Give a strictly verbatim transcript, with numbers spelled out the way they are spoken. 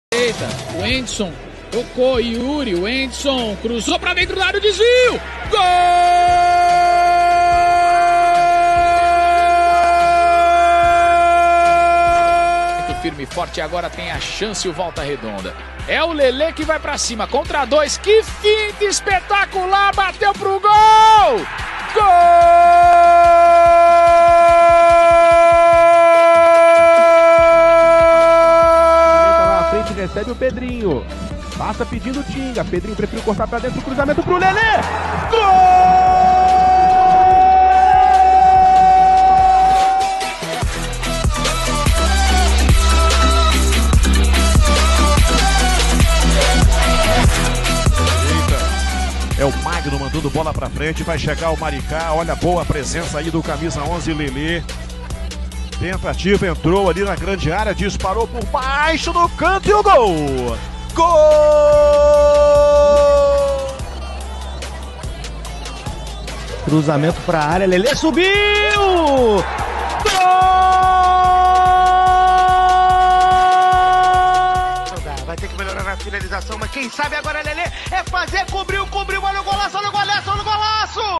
Eita, o Endson tocou, Yuri, o Endson cruzou pra dentro da área, desvio, gol! Muito firme e forte, agora tem a chance o Volta Redonda. É o Lelê que vai pra cima, contra dois, que finta espetacular, bateu pro gol! Gol! Recebe o Pedrinho, passa pedindo Tinga, Pedrinho preferiu cortar pra dentro, cruzamento pro Lelê, gol! É o Magno mandando bola pra frente, vai chegar o Maricá, olha a boa presença aí do camisa onze, Lelê. Tentativa, entrou ali na grande área, disparou por baixo no canto e o gol! Gol! Cruzamento para a área, Lelê subiu! Gol! Vai ter que melhorar na finalização, mas quem sabe agora Lelê é fazer, cobriu, cobriu, olha o golaço, olha o golaço, olha o golaço!